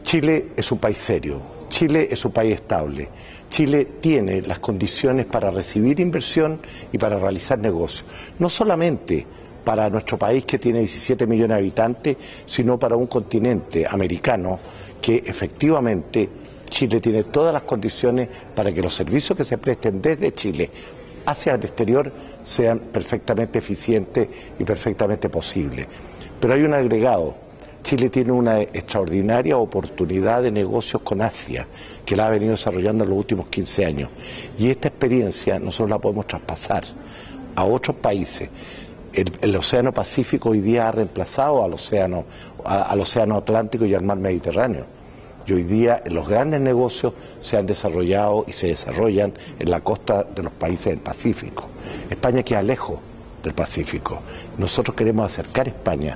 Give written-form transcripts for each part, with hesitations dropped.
Chile es un país serio, Chile es un país estable, Chile tiene las condiciones para recibir inversión y para realizar negocios, no solamente para nuestro país que tiene 17 millones de habitantes, sino para un continente americano que efectivamente Chile tiene todas las condiciones para que los servicios que se presten desde Chile hacia el exterior sean perfectamente eficientes y perfectamente posibles. Pero hay un agregado. Chile tiene una extraordinaria oportunidad de negocios con Asia, que la ha venido desarrollando en los últimos 15 años. Y esta experiencia nosotros la podemos traspasar a otros países. El Océano Pacífico hoy día ha reemplazado al Océano Atlántico y al Mar Mediterráneo. Y hoy día los grandes negocios se han desarrollado y se desarrollan en la costa de los países del Pacífico. España queda lejos del Pacífico. Nosotros queremos acercar España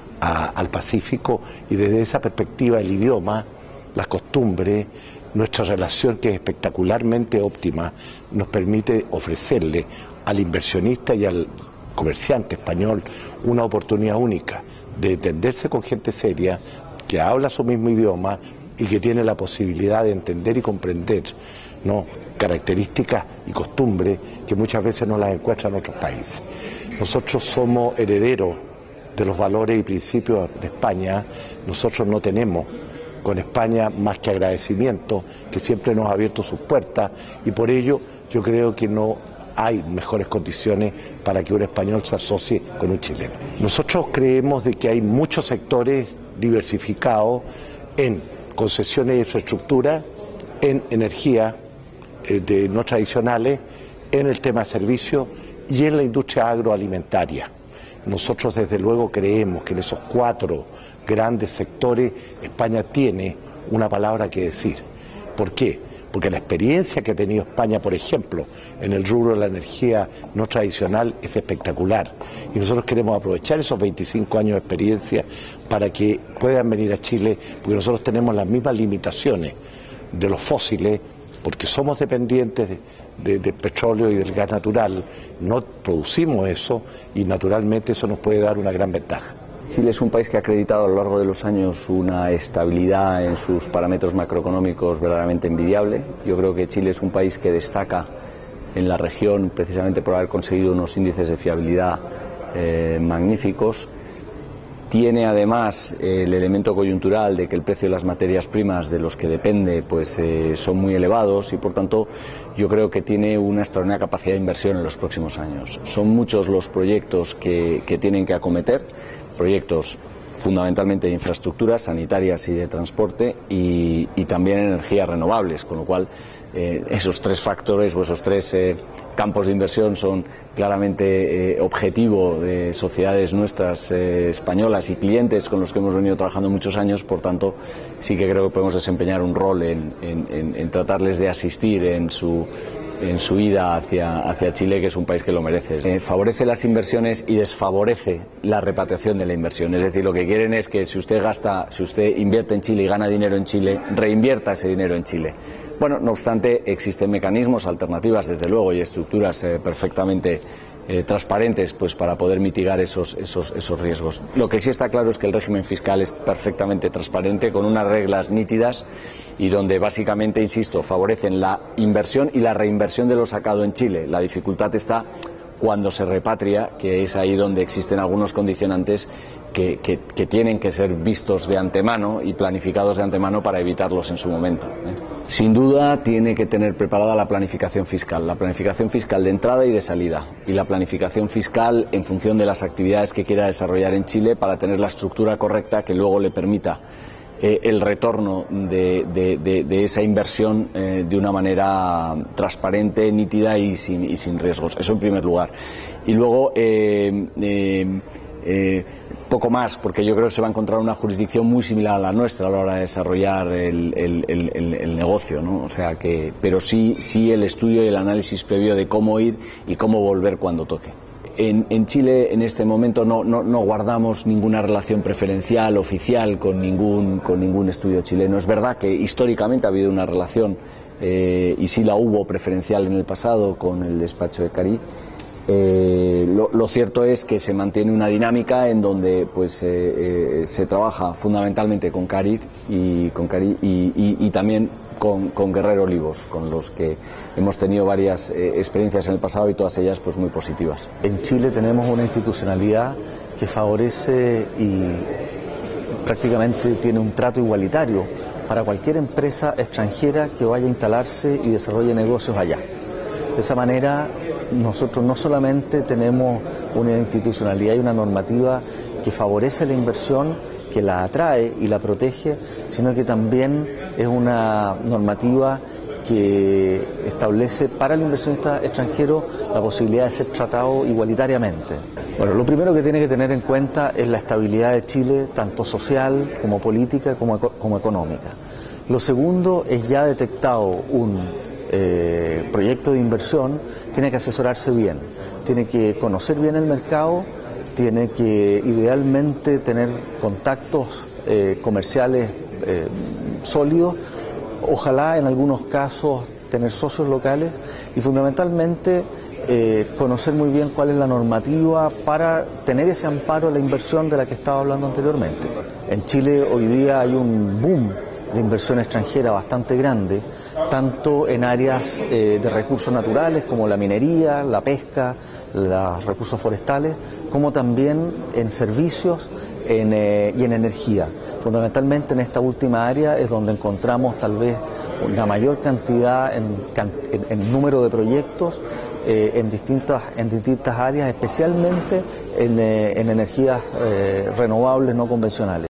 al Pacífico y desde esa perspectiva el idioma, las costumbres, nuestra relación que es espectacularmente óptima nos permite ofrecerle al inversionista y al comerciante español una oportunidad única de entenderse con gente seria que habla su mismo idioma y que tiene la posibilidad de entender y comprender, ¿no?, características y costumbres que muchas veces no las encuentran en otros países. Nosotros somos herederos de los valores y principios de España. Nosotros no tenemos con España más que agradecimiento, que siempre nos ha abierto sus puertas, y por ello yo creo que no hay mejores condiciones para que un español se asocie con un chileno. Nosotros creemos de que hay muchos sectores diversificados en concesiones de infraestructura, en energía no tradicionales, en el tema de servicios y en la industria agroalimentaria. Nosotros desde luego creemos que en esos 4 grandes sectores España tiene una palabra que decir. ¿Por qué? Porque la experiencia que ha tenido España, por ejemplo, en el rubro de la energía no tradicional es espectacular. Y nosotros queremos aprovechar esos 25 años de experiencia para que puedan venir a Chile, porque nosotros tenemos las mismas limitaciones de los fósiles, porque somos dependientes de petróleo y del gas natural, no producimos eso y naturalmente eso nos puede dar una gran ventaja. Chile es un país que ha acreditado a lo largo de los años una estabilidad en sus parámetros macroeconómicos verdaderamente envidiable. Yo creo que Chile es un país que destaca en la región precisamente por haber conseguido unos índices de fiabilidad magníficos. Tiene además el elemento coyuntural de que el precio de las materias primas de los que depende pues son muy elevados y por tanto yo creo que tiene una extraordinaria capacidad de inversión en los próximos años. Son muchos los proyectos que tienen que acometer, proyectos fundamentalmente de infraestructuras sanitarias y de transporte y también energías renovables, con lo cual esos 3 factores o esos 3 campos de inversión son claramente objetivo de sociedades nuestras españolas y clientes con los que hemos venido trabajando muchos años. Por tanto, sí que creo que podemos desempeñar un rol en tratarles de asistir en su ida hacia Chile, que es un país que lo merece. Favorece las inversiones y desfavorece la repatriación de la inversión. Es decir, lo que quieren es que si usted invierte en Chile y gana dinero en Chile, reinvierta ese dinero en Chile. Bueno, no obstante, existen mecanismos, alternativas, desde luego, y estructuras perfectamente transparentes pues para poder mitigar esos riesgos. Lo que sí está claro es que el régimen fiscal es perfectamente transparente, con unas reglas nítidas y donde básicamente, insisto, favorecen la inversión y la reinversión de lo sacado en Chile. La dificultad está cuando se repatria, que es ahí donde existen algunos condicionantes que tienen que ser vistos de antemano y planificados de antemano para evitarlos en su momento. Sin duda tiene que tener preparada la planificación fiscal de entrada y de salida, y la planificación fiscal en función de las actividades que quiera desarrollar en Chile para tener la estructura correcta que luego le permita el retorno de esa inversión de una manera transparente, nítida y sin riesgos. Eso en primer lugar. Y luego poco más, porque yo creo que se va a encontrar una jurisdicción muy similar a la nuestra a la hora de desarrollar el negocio, ¿no? O sea que, pero sí el estudio y el análisis previo de cómo ir y cómo volver cuando toque. En Chile en este momento no guardamos ninguna relación preferencial oficial con ningún estudio chileno. Es verdad que históricamente ha habido una relación y sí la hubo preferencial en el pasado con el despacho de Cari, Lo cierto es que se mantiene una dinámica en donde pues se trabaja fundamentalmente con Carit y también con Guerrero Olivos, con los que hemos tenido varias experiencias en el pasado y todas ellas pues muy positivas. En Chile tenemos una institucionalidad que favorece y prácticamente tiene un trato igualitario para cualquier empresa extranjera que vaya a instalarse y desarrolle negocios allá. De esa manera, nosotros no solamente tenemos una institucionalidad y una normativa que favorece la inversión, que la atrae y la protege, sino que también es una normativa que establece para el inversionista extranjero la posibilidad de ser tratado igualitariamente. Bueno, lo primero que tiene que tener en cuenta es la estabilidad de Chile, tanto social como política como económica. Lo segundo es, ya detectado un proyecto de inversión, tiene que asesorarse bien, tiene que conocer bien el mercado, tiene que idealmente tener contactos comerciales sólidos, ojalá en algunos casos tener socios locales y fundamentalmente conocer muy bien cuál es la normativa para tener ese amparo a la inversión de la que estaba hablando anteriormente. En Chile hoy día hay un boom de inversión extranjera bastante grande, tanto en áreas de recursos naturales como la minería, la pesca, los recursos forestales, como también en servicios y en energía. Fundamentalmente en esta última área es donde encontramos tal vez una mayor cantidad en número de proyectos en distintas áreas, especialmente en energías renovables no convencionales.